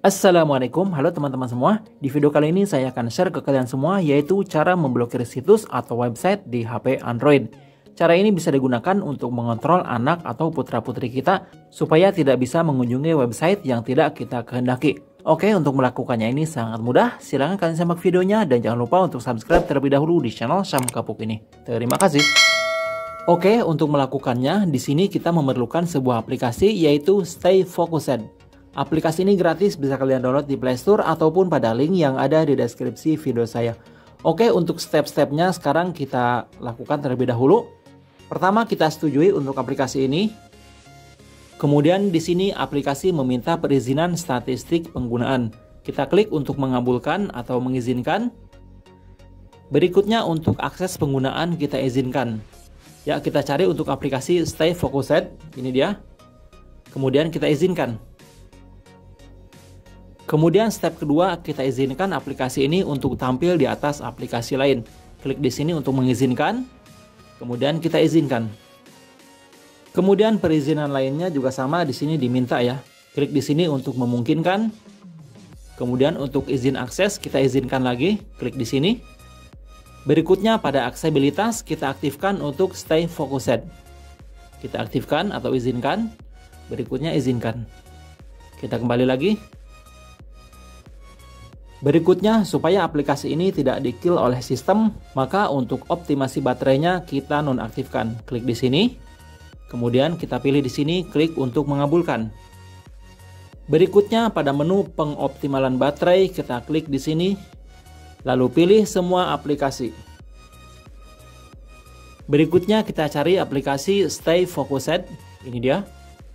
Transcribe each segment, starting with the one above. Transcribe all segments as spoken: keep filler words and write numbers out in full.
Assalamualaikum, halo teman-teman semua. Di video kali ini saya akan share ke kalian semua yaitu cara memblokir situs atau website di H P Android. Cara ini bisa digunakan untuk mengontrol anak atau putra-putri kita supaya tidak bisa mengunjungi website yang tidak kita kehendaki. Oke, untuk melakukannya ini sangat mudah. Silahkan kalian simak videonya dan jangan lupa untuk subscribe terlebih dahulu di channel Syam Kapuk ini. Terima kasih. Oke, untuk melakukannya di sini kita memerlukan sebuah aplikasi yaitu Stay Focused. Aplikasi ini gratis, bisa kalian download di Play Store ataupun pada link yang ada di deskripsi video saya. Oke, untuk step-stepnya sekarang kita lakukan terlebih dahulu. Pertama, kita setujui untuk aplikasi ini. Kemudian di sini aplikasi meminta perizinan statistik penggunaan. Kita klik untuk mengabulkan atau mengizinkan. Berikutnya untuk akses penggunaan kita izinkan. Ya, kita cari untuk aplikasi Stay Focused. Ini dia. Kemudian kita izinkan. Kemudian step kedua, kita izinkan aplikasi ini untuk tampil di atas aplikasi lain. Klik di sini untuk mengizinkan. Kemudian kita izinkan. Kemudian perizinan lainnya juga sama, di sini diminta ya. Klik di sini untuk memungkinkan. Kemudian untuk izin akses kita izinkan lagi. Klik di sini. Berikutnya pada aksesibilitas kita aktifkan untuk Stay Focused. Kita aktifkan atau izinkan. Berikutnya izinkan. Kita kembali lagi. Berikutnya, supaya aplikasi ini tidak di-kill oleh sistem, maka untuk optimasi baterainya kita nonaktifkan. Klik di sini. Kemudian kita pilih di sini, klik untuk mengabulkan. Berikutnya, pada menu pengoptimalan baterai, kita klik di sini. Lalu pilih semua aplikasi. Berikutnya, kita cari aplikasi Stay Focused. Ini dia.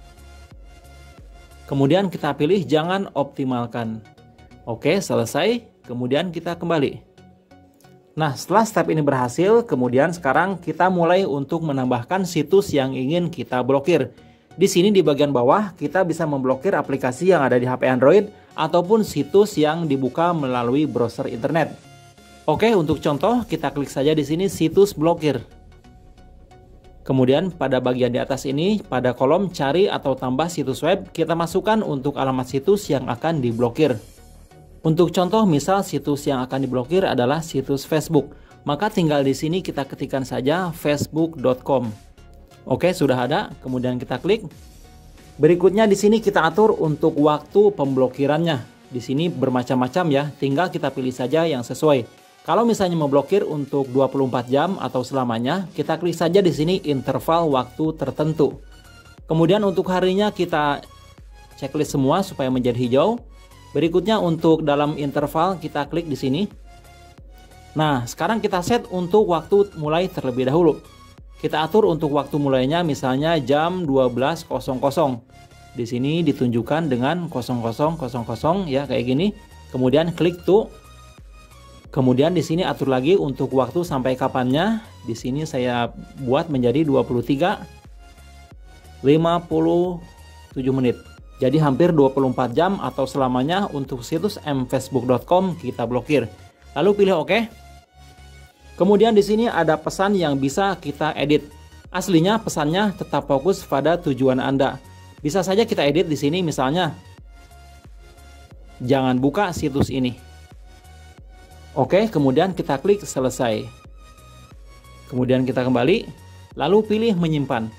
Kemudian kita pilih jangan optimalkan. Oke, selesai. Kemudian kita kembali. Nah, setelah step ini berhasil, kemudian sekarang kita mulai untuk menambahkan situs yang ingin kita blokir. Di sini di bagian bawah, kita bisa memblokir aplikasi yang ada di H P Android ataupun situs yang dibuka melalui browser internet. Oke, untuk contoh, kita klik saja di sini situs blokir. Kemudian pada bagian di atas ini, pada kolom cari atau tambah situs web, kita masukkan untuk alamat situs yang akan diblokir. Untuk contoh, misal situs yang akan diblokir adalah situs Facebook, maka tinggal di sini kita ketikkan saja facebook dot com. Oke, sudah ada, kemudian kita klik. Berikutnya di sini kita atur untuk waktu pemblokirannya. Di sini bermacam-macam ya, tinggal kita pilih saja yang sesuai. Kalau misalnya memblokir untuk dua puluh empat jam atau selamanya, kita klik saja di sini interval waktu tertentu. Kemudian untuk harinya kita checklist semua supaya menjadi hijau. Berikutnya untuk dalam interval kita klik di sini. Nah, sekarang kita set untuk waktu mulai terlebih dahulu. Kita atur untuk waktu mulainya misalnya jam dua belas. Di sini ditunjukkan dengan nol nol nol nol ya, kayak gini. Kemudian klik to. Kemudian di sini atur lagi untuk waktu sampai kapannya. Di sini saya buat menjadi dua puluh tiga lima puluh tujuh menit. Jadi hampir dua puluh empat jam atau selamanya untuk situs m facebook dot com kita blokir. Lalu pilih oke. Kemudian di sini ada pesan yang bisa kita edit. Aslinya pesannya tetap fokus pada tujuan Anda. Bisa saja kita edit di sini misalnya, jangan buka situs ini. Oke, kemudian kita klik selesai. Kemudian kita kembali, lalu pilih menyimpan.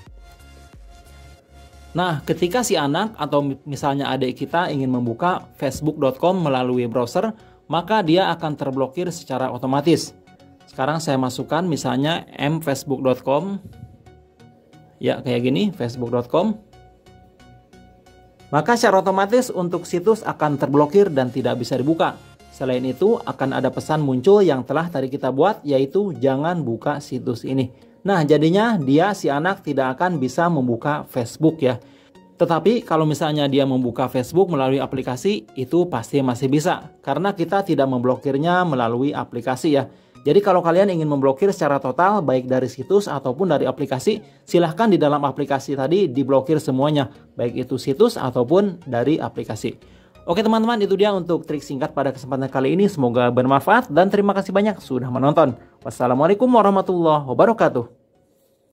Nah, ketika si anak atau misalnya adik kita ingin membuka facebook dot com melalui browser, maka dia akan terblokir secara otomatis. Sekarang saya masukkan misalnya m facebook dot com. Ya, kayak gini, facebook dot com. Maka secara otomatis untuk situs akan terblokir dan tidak bisa dibuka. Selain itu, akan ada pesan muncul yang telah tadi kita buat, yaitu jangan buka situs ini. Nah, jadinya dia si anak tidak akan bisa membuka Facebook ya. Tetapi kalau misalnya dia membuka Facebook melalui aplikasi, itu pasti masih bisa. Karena kita tidak memblokirnya melalui aplikasi ya. Jadi kalau kalian ingin memblokir secara total, baik dari situs ataupun dari aplikasi, silahkan di dalam aplikasi tadi diblokir semuanya. Baik itu situs ataupun dari aplikasi. Oke teman-teman, itu dia untuk trik singkat pada kesempatan kali ini. Semoga bermanfaat dan terima kasih banyak sudah menonton. Wassalamualaikum warahmatullahi wabarakatuh.